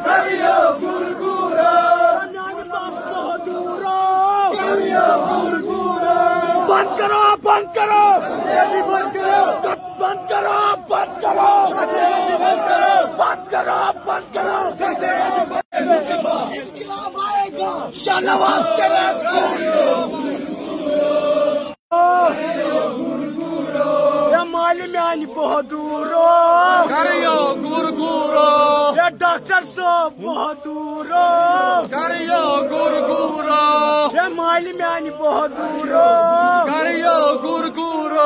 करियो गुरगुरो करियो गुरगुरो बंद करो बंद करो बंद करो बंद करो बंद करो बंद करो बंद करो इंकलाब आएगा शाहनवाज करेगा माली म्यान बहादुरो करियो गुरगुरो या डॉक्टर साहब बहादुरो करियो गुरगुरो या माली म्यान बहादुरो करियो गुरगुरो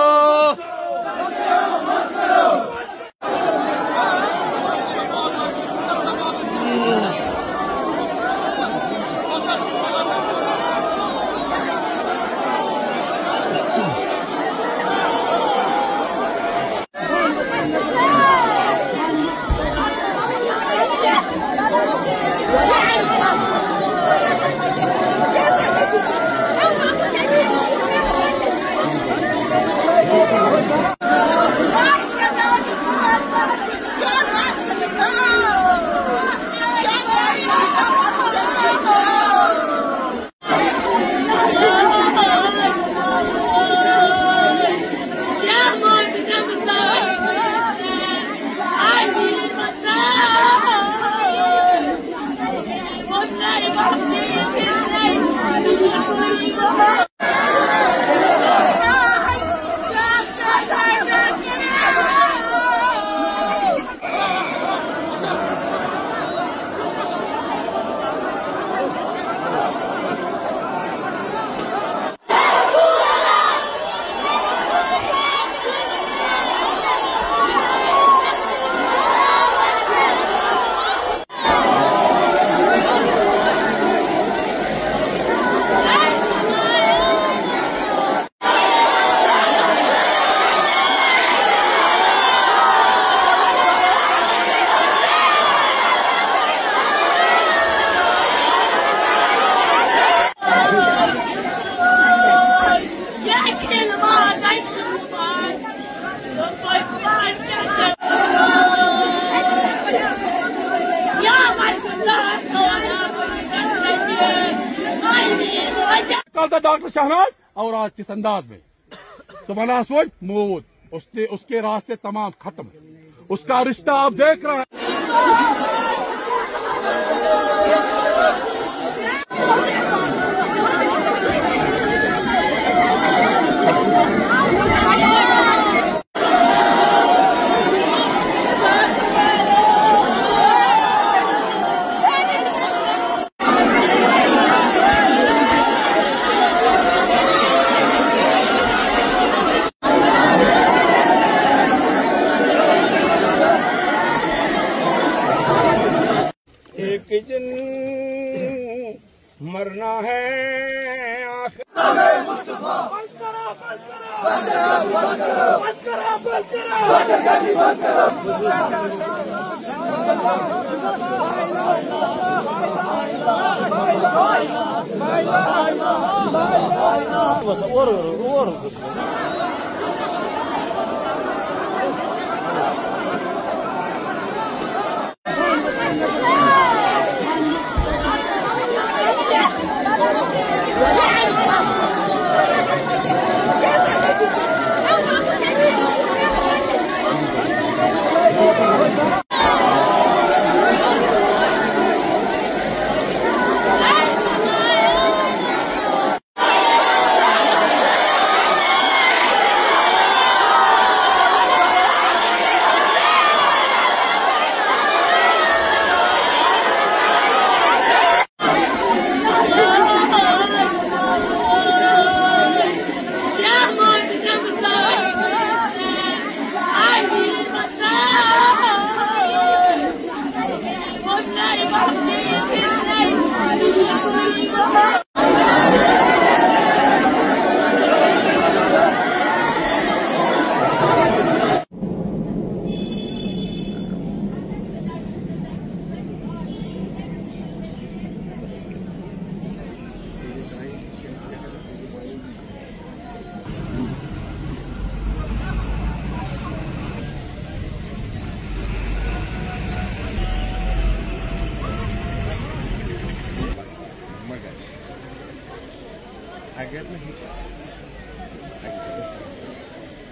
कल था डॉक्टर शहनाज और आज किस अंदाज में सुबह सोच मौत उसके रास्ते तमाम खत्म उसका रिश्ता आप देख रहे हैं। एक दिन मरना है अगर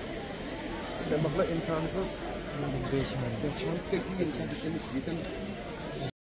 मतलब इंसान को बेचान तक इंसान